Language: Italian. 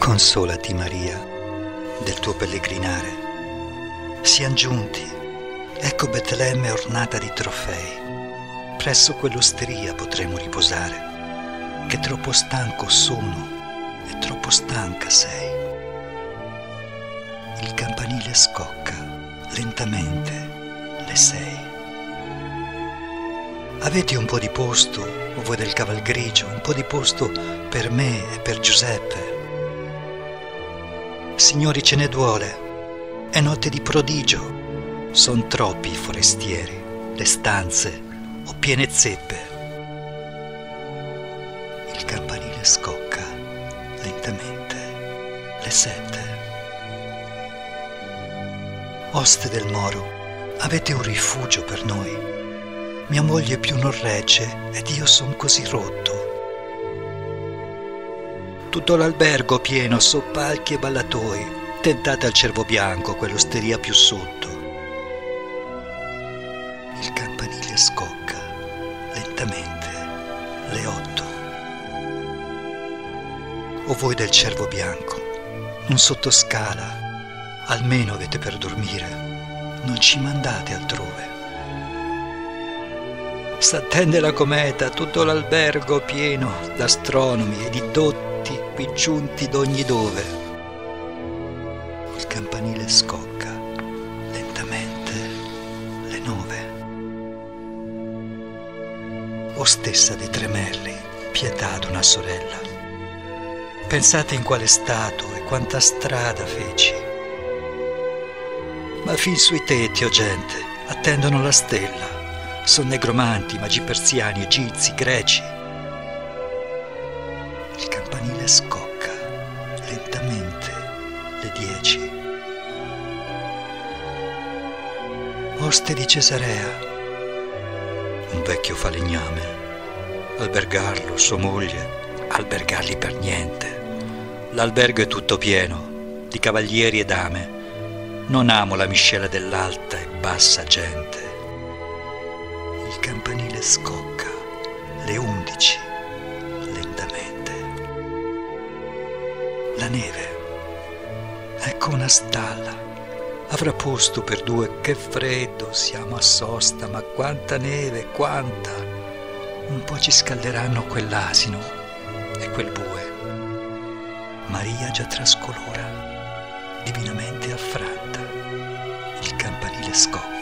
Consolati, Maria, del tuo pellegrinare. Sian giunti, ecco Betlemme ornata di trofei. Presso quell'osteria potremo riposare, che troppo stanco sono e troppo stanca sei. Il campanile scocca, lentamente, le 6. Avete un po' di posto, o voi del Caval Grigio, un po' di posto per me e per Giuseppe? Signori, ce ne duole, è notte di prodigio, son troppi i forestieri, le stanze o piene zeppe. Il campanile scocca, lentamente, le 7. Oste del Moro, avete un rifugio per noi? Mia moglie più non regge ed io son così rotto. Tutto l'albergo pieno, soppalchi e ballatoi. Tentate al Cervo Bianco, quell'osteria più sotto. Il campanile scocca, lentamente, le 8. O voi del Cervo Bianco, un sottoscala, almeno avete per dormire, non ci mandate altrove. S'attende la cometa, tutto l'albergo pieno d'astronomi e di dotti qui giunti d'ogni dove. Il campanile scocca, lentamente, le 9. O stessa dei Tremelli, pietà d'una sorella, pensate in quale stato e quanta strada feci. Ma fin sui tetti, o gente, attendono la stella. Son negromanti, magi persiani, egizi, greci. Il campanile scocca, lentamente, le 10. Oste di Cesarea, un vecchio falegname, albergarlo, sua moglie, albergarli per niente. L'albergo è tutto pieno di cavalieri e dame. Non amo la miscela dell'alta e bassa gente. Il campanile scocca, le 11, lentamente. La neve, ecco una stalla, avrà posto per 2, che freddo, siamo a sosta, ma quanta neve, quanta! Un po' ci scalderanno quell'asino e quel bue. Maria già trascolora, divinamente affranta, il campanile scocca.